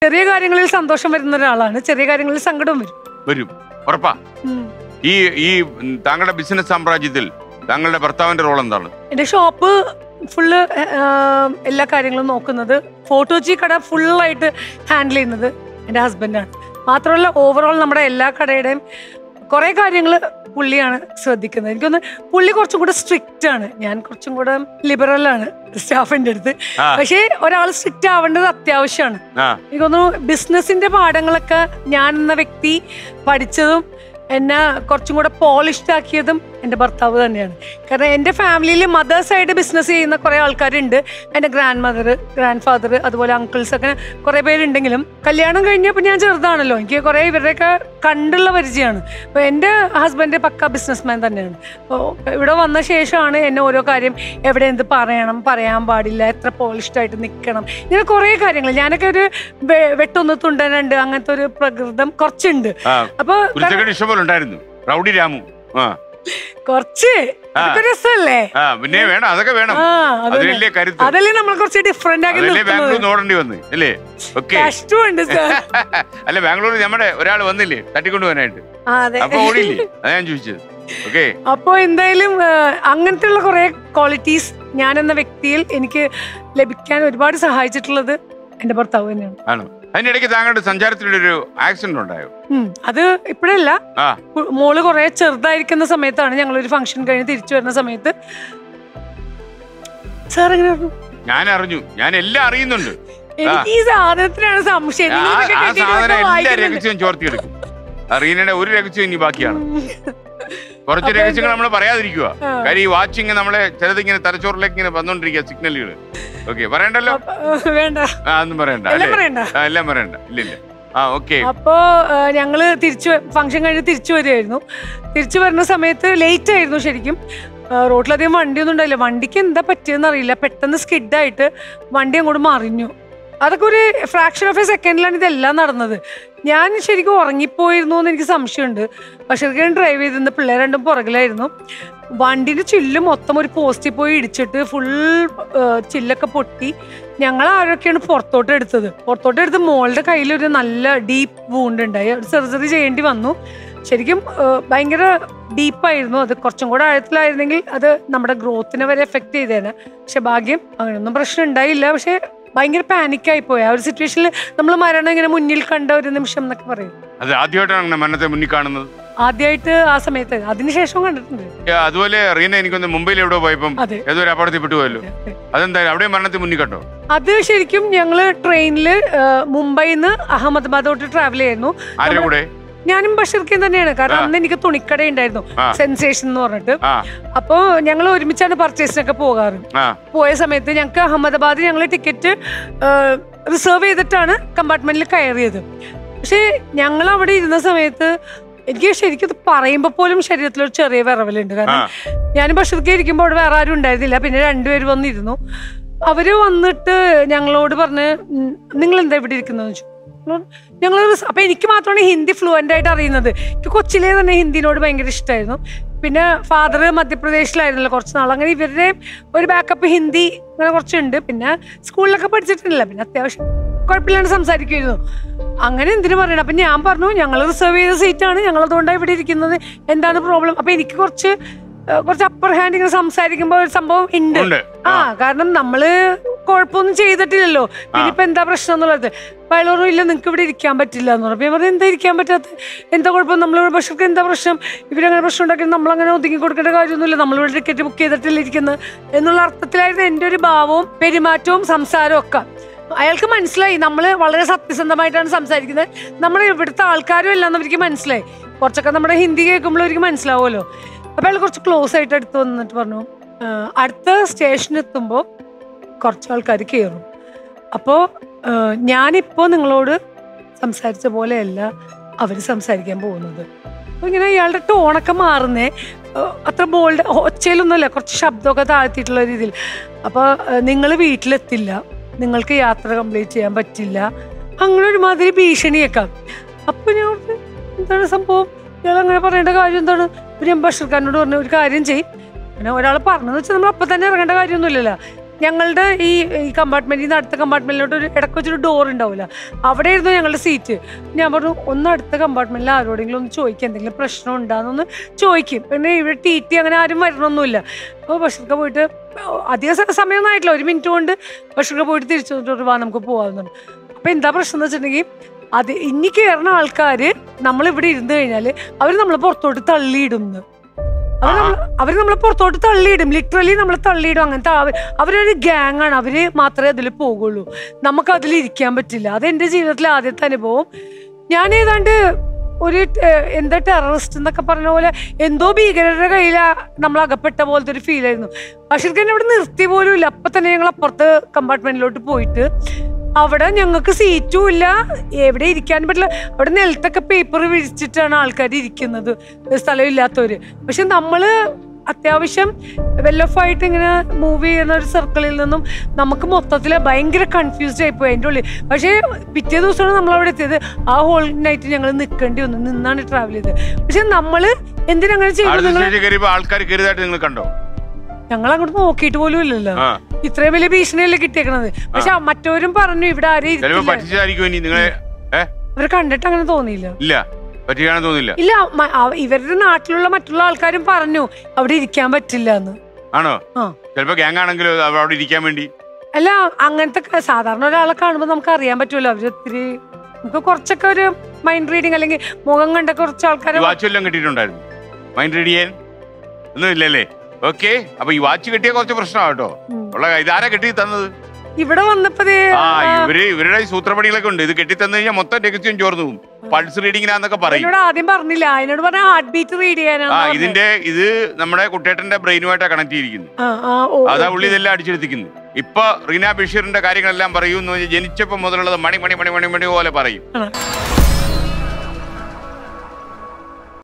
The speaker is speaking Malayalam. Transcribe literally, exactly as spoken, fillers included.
ചെറിയ കാര്യങ്ങളിൽ സന്തോഷം വരുന്ന ഒരാളാണ്, ചെറിയ കാര്യങ്ങളിൽ സങ്കടം വരും വരും ഉറപ്പാ. ഈ ഈ താങ്കളുടെ ബിസിനസ് സാമ്രാജ്യത്തിൽ താങ്കളുടെ ഭർത്താവിന്റെ റോൾ എന്താണ്? എന്റെ ഷോപ്പ് ഫുള്ള് എല്ലാ കാര്യങ്ങളും നോക്കുന്നത്, ഫോട്ടോജി കട ഫുള്ളായിട്ട് ഹാൻഡിൽ ചെയ്യുന്നത് എൻ്റെ ഹസ്ബൻഡാണ്. മാത്രമല്ല ഓവറോൾ നമ്മുടെ എല്ലാ കടയുടെയും കുറെ കാര്യങ്ങൾ പുള്ളിയാണ് ശ്രദ്ധിക്കുന്നത്. എനിക്കൊന്ന് പുള്ളി കുറച്ചും കൂടെ സ്ട്രിക്റ്റ് ആണ്, ഞാൻ കുറച്ചും കൂടെ ലിബറൽ ആണ് സ്റ്റാഫിന്റെ അടുത്ത്. പക്ഷേ ഒരാൾ സ്ട്രിക്റ്റ് ആവേണ്ടത് അത്യാവശ്യമാണ്. എനിക്കൊന്നു ബിസിനസിന്റെ പാഠങ്ങളൊക്കെ ഞാൻ എന്ന വ്യക്തി പഠിച്ചതും എന്നെ കുറച്ചും കൂടെ പോളിഷ്ഡ് ആക്കിയതും എൻ്റെ ഭർത്താവ് തന്നെയാണ്. കാരണം എൻ്റെ ഫാമിലിയിൽ മദേഴ്സായിട്ട് ബിസിനസ് ചെയ്യുന്ന കുറേ ആൾക്കാരുണ്ട്. എൻ്റെ ഗ്രാൻഡ് മദർ, ഗ്രാൻഡ് ഫാദർ, അതുപോലെ അങ്കിൾസ് ഒക്കെ കുറേ പേരുണ്ടെങ്കിലും കല്യാണം കഴിഞ്ഞപ്പോൾ ഞാൻ ചെറുതാണല്ലോ, എനിക്ക് കുറേ ഇവരുടെയൊക്കെ കണ്ടുള്ള പരിചയമാണ്. അപ്പോൾ എൻ്റെ ഹസ്ബൻഡ് പക്ക ബിസിനസ്മാൻ തന്നെയാണ്. അപ്പോൾ ഇവിടെ വന്ന ശേഷമാണ് എന്നെ ഓരോ കാര്യം എവിടെ എന്ത് പറയണം, പറയാൻ പാടില്ല, എത്ര പോളിഷ്ഡ് ആയിട്ട് നിൽക്കണം, ഇങ്ങനെ കുറേ കാര്യങ്ങൾ. ഞാനൊക്കെ ഒരു വെട്ടൊന്ന് തുണ്ടനുണ്ട്, അങ്ങനത്തെ ഒരു പ്രകൃതം കുറച്ചുണ്ട്. അപ്പോൾ റൗഡി രാമു കുറച്ച് രസമല്ലേ? പിന്നെ വേണം, അതൊക്കെ വേണം. അതല്ലേ നമ്മൾ കുറച്ച് ഡിഫറെന്റ് ആക്കി നോടേണ്ടി വന്നു അല്ലേ? കഷ്ടമുണ്ട് സാർ. അല്ല ബാംഗ്ലൂരിൽ നമ്മുടെ ഒരാൾ വന്നില്ലേ തട്ടിക്കൊണ്ടു പോകാനായിട്ട്, അപ്പൊ ഓടിയില്ലേ? അതാ ഞാൻ ചോദിച്ചത്. ഓക്കെ, അപ്പൊ എന്തായാലും അങ്ങനത്തെ ഉള്ള കുറെ ക്വാളിറ്റീസ് ഞാൻ എന്ന വ്യക്തിയിൽ എനിക്ക് ലഭിക്കാൻ ഒരുപാട് സഹായിച്ചിട്ടുള്ളത് എന്റെ ഭർത്താവ് തന്നെയാണ്. ആണോ? അതിനിടയ്ക്ക് താങ്കളുടെ സഞ്ചാരത്തിലൂടെ ഒരു ആക്സിഡന്റ് ഉണ്ടായോ? അത് ഇപ്പോഴല്ല, മോള് കുറെ ചെറുതായിരിക്കുന്ന സമയത്താണ്. ഞങ്ങൾ ഒരു ഫംഗ്ഷൻ കഴിഞ്ഞ് തിരിച്ചു വരുന്ന സമയത്ത്. സാർ എങ്ങനെ അറിഞ്ഞു? ഞാൻ അറിഞ്ഞു, ഞാൻ എല്ലാം അറിയുന്നുണ്ട്. എനിക്ക് ഈ സാധനത്തിനാണ് സംശയം. രഹസ്യം ചോർത്തിയെടുക്കും. റീനയുടെ ഒരു രഹസ്യം ഇനി ബാക്കിയാണ്. കുറച്ച് രഹസ്യങ്ങൾ നമ്മൾ പറയാതിരിക്കുക. കാര്യം ഈ വാച്ചിങ് നമ്മളെ ചിലതിങ്ങനെ തലച്ചോറിലേക്ക് ഇങ്ങനെ വന്നോണ്ടിരിക്കുക സിഗ്നലുകൾ. ഓക്കെ, പറയണ്ടല്ലോ? വേണ്ട, ഒന്നും പറയണ്ട, എല്ലാം പറയണ്ട. ഇല്ലില്ല. ആ ഓക്കെ. അപ്പോ ഞങ്ങള് തിരിച്ചു ഫംഗ്ഷൻ കഴിഞ്ഞ് തിരിച്ചു വരികയായിരുന്നു. തിരിച്ചു വരുന്ന സമയത്ത് ലേറ്റ് ആയിരുന്നു ശരിക്കും. റോഡിലധികം വണ്ടിയൊന്നും ഉണ്ടായില്ല. വണ്ടിക്ക് എന്താ പറ്റിയെന്ന് അറിയില്ല, പെട്ടെന്ന് സ്കിഡായിട്ട് വണ്ടി അങ്ങോട്ട് മറിഞ്ഞു. അതൊക്കെ ഒരു ഫ്രാക്ഷൻ ഓഫ് എ സെക്കൻഡിലാണ് ഇതെല്ലാം നടന്നത്. ഞാൻ ശരിക്കും ഉറങ്ങിപ്പോയിരുന്നു എന്ന് എനിക്ക് സംശയമുണ്ട്. പക്ഷേ ഡ്രൈവ് ചെയ്തിരുന്ന പിള്ളേർ രണ്ടും പുറകിലായിരുന്നു. വണ്ടിന്റെ ചില്ല് മൊത്തം ഒരു പോസ്റ്റിൽ പോയി ഇടിച്ചിട്ട് ഫുൾ ചില്ലൊക്കെ പൊട്ടി. ഞങ്ങൾ ആരൊക്കെയാണ് പുറത്തോട്ട് എടുത്തത്. പുറത്തോട്ട് എടുത്ത് മോളുടെ കയ്യിൽ ഒരു നല്ല ഡീപ്പ് വൂണ്ട് ഉണ്ടായി. സർജറി ചെയ്യേണ്ടി വന്നു. ശരിക്കും ഭയങ്കര ഡീപ്പായിരുന്നു. അത് കുറച്ചും കൂടെ ആഴത്തിലായിരുന്നെങ്കിൽ അത് നമ്മുടെ ഗ്രോത്തിനെ വരെ എഫക്ട് ചെയ്തേനെ. പക്ഷെ ഭാഗ്യം അങ്ങനെയൊന്നും പ്രശ്നം ഉണ്ടായില്ല. പക്ഷെ ഭയങ്കര പാനിക്കായി പോയി ആ ഒരു സിറ്റുവേഷനിൽ. നമ്മൾ മരണം ഇങ്ങനെ മുന്നിൽ കണ്ട ഒരു നിമിഷം എന്നൊക്കെ പറയും. ആദ്യമായിട്ടാണ് മരണത്തെ മുന്നിൽ കാണുന്നത്. ആദ്യമായിട്ട് ആ സമയത്ത്, അതിനുശേഷം കണ്ടിട്ടുണ്ട്. അതുപോലെ റീന എനിക്കൊന്ന് മുംബൈയിൽ എവിടെ പോയപ്പം ഏതോ ഒരു അപകടത്തിൽപ്പെട്ടു പോയല്ലോ, അതെന്താ അവിടെ മരണത്തെ മുന്നിൽ കണ്ടോ? അത് ശരിക്കും ഞങ്ങള് ട്രെയിനില് മുംബൈന്ന് അഹമ്മദാബാദോട്ട് ട്രാവൽ ചെയ്യുന്നു. ആരുടെ കൂടെ? ഞാനും ബഷീർക്കും തന്നെയാണ്. കാരണം അന്ന് എനിക്ക് തുണിക്കട ഉണ്ടായിരുന്നു, സെൻസേഷൻ എന്ന് പറഞ്ഞിട്ട്. അപ്പൊ ഞങ്ങൾ ഒരുമിച്ചാണ് പർച്ചേസിനൊക്കെ പോകാറ്. പോയ സമയത്ത് ഞങ്ങൾക്ക് അഹമ്മദാബാദ് ഞങ്ങൾ ടിക്കറ്റ് റിസർവ് ചെയ്തിട്ടാണ് കമ്പാർട്ട്മെന്റിൽ കയറിയത്. പക്ഷെ ഞങ്ങൾ അവിടെ ഇരുന്ന സമയത്ത് എനിക്ക് ശരിക്കും ഇത് പറയുമ്പോൾ പോലും ശരീരത്തിലൊരു ചെറിയ വിറവലുണ്ട്. കാരണം ഞാൻ ബഷീർക്ക് ഇരിക്കുമ്പോൾ അവിടെ വേറെ ആരും ഉണ്ടായിരുന്നില്ല. പിന്നെ രണ്ടുപേര് വന്നിരുന്നു. അവര് വന്നിട്ട് ഞങ്ങളോട് പറഞ്ഞ് നിങ്ങൾ എന്താ ഇവിടെ ഇരിക്കുന്നതെന്ന് വെച്ചു. ഞങ്ങൾ അപ്പൊ എനിക്ക് മാത്രമാണ് ഹിന്ദി ഫ്ലുവൻ്റ് ആയിട്ട് അറിയുന്നത്. എനിക്ക് കൊച്ചിലേ തന്നെ ഹിന്ദിനോട് ഭയങ്കര ഇഷ്ടമായിരുന്നു. പിന്നെ ഫാദർ മധ്യപ്രദേശിലായിരുന്നല്ലോ കുറച്ച് നാൾ. അങ്ങനെ ഇവരുടെ ഒരു ബാക്കപ്പ് ഹിന്ദി അങ്ങനെ കുറച്ചുണ്ട്. പിന്നെ സ്കൂളിലൊക്കെ പഠിച്ചിട്ടില്ല. പിന്നെ അത്യാവശ്യം കുഴപ്പമില്ലാണ്ട് സംസാരിക്കുമായിരുന്നു. അങ്ങനെ എന്തിനു പറയണം. അപ്പൊ ഞാൻ പറഞ്ഞു ഞങ്ങൾ റിസർവ് ചെയ്ത സീറ്റാണ്, ഞങ്ങൾ അതുകൊണ്ടാണ് ഇവിടെ ഇരിക്കുന്നത്, എന്താണ് പ്രോബ്ലം? അപ്പൊ എനിക്ക് കുറച്ച് കുറച്ച് അപ്പർ ഹാൻഡ് ഇങ്ങനെ സംസാരിക്കുമ്പോ ഒരു സംഭവം ഉണ്ട്. ആ കാരണം നമ്മള് കുഴപ്പമൊന്നും ചെയ്തിട്ടില്ലല്ലോ, ഇനിയിപ്പോ എന്താ പ്രശ്നം എന്നുള്ളത്. അയാളോറും ഇല്ല നിങ്ങൾക്ക് ഇവിടെ ഇരിക്കാൻ പറ്റില്ല എന്ന് പറഞ്ഞു. ഞാൻ പറഞ്ഞു എന്താ ഇരിക്കാൻ പറ്റാത്ത, എന്താ കുഴപ്പം, നമ്മളിവിടെ ബഷീർക്ക് എന്താ പ്രശ്നം, ഇവരങ്ങനെ പ്രശ്നം ഉണ്ടാക്കി നമ്മളങ്ങനെ ഒതുങ്ങി കൊടുക്കേണ്ട കാര്യമൊന്നുമില്ല, നമ്മളിവിടെ ടിക്കറ്റ് ബുക്ക് ചെയ്തിട്ടില്ല ഇരിക്കുന്നത് എന്നുള്ള അർത്ഥത്തിലായിരുന്നു എൻ്റെ ഒരു ഭാവവും പെരുമാറ്റവും സംസാരവും ഒക്കെ. അയാൾക്ക് മനസ്സിലായി നമ്മള് വളരെ സത്യസന്ധമായിട്ടാണ് സംസാരിക്കുന്നത്, നമ്മൾ ഇവിടുത്തെ ആൾക്കാരും എല്ലാം അവർക്ക് മനസ്സിലായി. കുറച്ചൊക്കെ നമ്മുടെ ഹിന്ദി കേൾക്കുമ്പോൾ അവർക്ക് മനസ്സിലാവുമല്ലോ. അപ്പൊ അയാൾ കുറച്ച് ക്ലോസ് ആയിട്ട് അടുത്ത് വന്നിട്ട് പറഞ്ഞു അടുത്ത സ്റ്റേഷനിൽ എത്തുമ്പോൾ കുറച്ച് ആൾക്കാർ കയറും. അപ്പോൾ ഞാനിപ്പോ നിങ്ങളോട് സംസാരിച്ച പോലെയല്ല അവർ സംസാരിക്കാൻ പോകുന്നത്. അപ്പോൾ ഇങ്ങനെ ഇയാളുടെ ടോണൊക്കെ മാറുന്നേ, അത്ര ബോൾഡ് ഒച്ചയിലൊന്നുമല്ല, കുറച്ച് ശബ്ദമൊക്കെ താഴ്ത്തിയിട്ടുള്ള രീതിയിൽ. അപ്പോൾ നിങ്ങൾ വീട്ടിലെത്തില്ല, നിങ്ങൾക്ക് യാത്ര കംപ്ലീറ്റ് ചെയ്യാൻ പറ്റില്ല, അങ്ങനെ ഒരുമാതിരി ഭീഷണിയേക്കാം. അപ്പൊ ഞാൻ എന്താണ് സംഭവം, ഇയാൾ അങ്ങനെ പറയേണ്ട കാര്യം എന്താണ്? ഞാൻ ബഷീർ ഖാനോട് പറഞ്ഞ ഒരു കാര്യം ചെയ്യും, അങ്ങനെ ഒരാൾ പറഞ്ഞതെന്ന് വെച്ചാൽ നമ്മൾ അപ്പം തന്നെ ഇറങ്ങേണ്ട കാര്യമൊന്നുമില്ലല്ലോ. ഞങ്ങളുടെ ഈ ഈ കമ്പാർട്ട്മെന്റിൽ നിന്ന് അടുത്ത കമ്പാർട്ട്മെന്റിലോട്ട് ഒരു ഇടയ്ക്ക് വെച്ചൊരു ഡോർ ഉണ്ടാവില്ല, അവിടെ ആയിരുന്നു ഞങ്ങളുടെ സീറ്റ്. ഞാൻ പറഞ്ഞു ഒന്ന് അടുത്ത കമ്പാർട്ട്മെന്റിൽ ആരോടെങ്കിലും ഒന്ന് ചോദിക്കുക, എന്തെങ്കിലും പ്രശ്നം ഉണ്ടാകുന്നൊന്ന് ചോദിക്കും. പിന്നെ ഇവിടെ ടി ടി അങ്ങനെ ആരും വരണമൊന്നുമില്ല. അപ്പോൾ ബഷീർക്ക് പോയിട്ട് അധിക സമയമൊന്നും ആയിട്ടില്ല, ഒരു മിനിറ്റ് കൊണ്ട് ബഷീർക്ക് പോയിട്ട് തിരിച്ചു വന്നിട്ട് വാ നമുക്ക് പോകാമെന്നാണ്. അപ്പൊ എന്താ പ്രശ്നം എന്ന് വെച്ചിട്ടുണ്ടെങ്കിൽ അത് ഇനി കയറുന്ന ആൾക്കാര് നമ്മളിവിടെ ഇരുന്ന് കഴിഞ്ഞാല് അവര് നമ്മളെ പുറത്തോട്ട് തള്ളിയിടുന്നു. അവർ നമ്മൾ അവര് നമ്മളെ പുറത്തോട്ട് തള്ളിയിടും, ലിറ്ററലി നമ്മളെ തള്ളിയിടും. അങ്ങനത്തെ അവരൊരു ഗ്യാങ് ആണ്, അവര് മാത്രമേ അതിൽ പോകുള്ളൂ, നമുക്ക് അതിൽ ഇരിക്കാൻ പറ്റില്ല. അതെന്റെ ജീവിതത്തിലെ ആദ്യത്തെ അനുഭവം. ഞാൻ ഏതാണ്ട് ഒരു എന്താ ടെററിസ്റ്റ് എന്നൊക്കെ പറഞ്ഞ പോലെ എന്തോ ഭീകരരുടെ കയ്യിൽ നമ്മൾ അകപ്പെട്ട പോലത്തെ ഒരു ഫീൽ ആയിരുന്നു. ബഷീർക്ക് എന്നെ ഇവിടെ നിർത്തി പോലും ഇല്ല. അപ്പൊ തന്നെ ഞങ്ങൾ അപ്പുറത്ത് കമ്പാർട്ട്മെന്റിലോട്ട് പോയിട്ട് അവിടെ ഞങ്ങൾക്ക് സീറ്റും ഇല്ല, എവിടെ ഇരിക്കാനും പറ്റില്ല. അവിടെ നിലത്തൊക്കെ പേപ്പർ വിരിച്ചിട്ടാണ് ആൾക്കാർ ഇരിക്കുന്നത്, സ്ഥലം ഇല്ലാത്തവര്. പക്ഷെ നമ്മള് അത്യാവശ്യം വെൽ ഓഫ് ആയിട്ട് ഇങ്ങനെ മൂവ് ചെയ്യുന്ന ഒരു സർക്കിളിൽ നിന്നും നമുക്ക് മൊത്തത്തിൽ ഭയങ്കര കൺഫ്യൂസ്ഡ് ആയിപ്പോയി അതിൻ്റെ ഉള്ളിൽ. പക്ഷേ പിറ്റേ ദിവസമാണ് നമ്മൾ അവിടെ എത്തിയത്. ആ ഹോൾ നൈറ്റ് ഞങ്ങൾ നിൽക്കേണ്ടി വന്നു, നിന്നാണ് ട്രാവൽ ചെയ്തത്. പക്ഷെ നമ്മള് എന്തിനങ്ങനെ ചെയ്തു? ആൾക്കാർ നിങ്ങൾ കണ്ടോ? ഞങ്ങൾ അങ്ങോട്ട് നോക്കിയിട്ട് പോലും ഇല്ലല്ലോ, ഇത്രയും വലിയ ഭീഷണിയല്ലേ കിട്ടിയേക്കണത്. പക്ഷെ മറ്റവരും പറഞ്ഞു ഇവിടെ ആരെയും അവര് കണ്ടിട്ട് അങ്ങനെ തോന്നിയില്ല. ഇല്ല, ഇവരുടെ നാട്ടിലുള്ള മറ്റുള്ള ആൾക്കാരും പറഞ്ഞു അവിടെ ഇരിക്കാൻ പറ്റില്ല എന്ന്. ആണോ? ചിലപ്പോ ഗ്യാങ് ആണെങ്കിലും അവിടെ ഇരിക്കാൻ വേണ്ടി അല്ല, അങ്ങനത്തെ സാധാരണ ഒരാളെ കാണുമ്പോ നമുക്ക് അറിയാൻ പറ്റുമല്ലോ. അവര് ഒത്തിരി നമുക്ക് കുറച്ചൊക്കെ ഒരു മൈൻഡ് റീഡിങ് അല്ലെങ്കിൽ മുഖം കണ്ട കുറച്ച് ആൾക്കാരെ വാച്ചെല്ലാം കിട്ടിയിട്ടുണ്ടായിരുന്നു. മൈൻഡ് റീഡ് ചെയ്യാൻ ഒന്നും ഇല്ലല്ലേ? ഓക്കെ, അപ്പൊ ഈ വാച്ച് കിട്ടിയ കുറച്ച് പ്രശ്നമാണ് കേട്ടോ. ഉള്ള ഇതാരാ കെട്ടി തന്നത്? ഇവിടെ വന്നപ്പോ ആ ഇവര് ഇവരുടെ സൂത്രപ്പണികളൊക്കെ ഉണ്ട്. ഇത് കെട്ടി തന്നു കഴിഞ്ഞാൽ മൊത്തം രഹസ്യം ചോർന്നു പോകും. പൾസ് റീഡിങ്ങിനാന്നൊക്കെ പറയും. ആദ്യം പറഞ്ഞില്ല, അതിനോട് പറഞ്ഞ ഹാർട്ട് ബീറ്റ് റീഡ് ചെയ്യാനാ. ആ ഇതിന്റെ ഇത് നമ്മുടെ കുട്ടേട്ടന്റെ ബ്രെയിനുമായിട്ടാണ് കണക്ട് ചെയ്തിരിക്കുന്നത്. അതാ ഉള്ളി ഇതെല്ലാം അടിച്ചെടുത്തിരിക്കുന്നത്. ഇപ്പൊ റീന ബഷീറിന്റെ കാര്യങ്ങളെല്ലാം പറയും. ജനിച്ചപ്പോ മുതലുള്ളത് മണി മണി മണി മണി മണി പോലെ പറയും.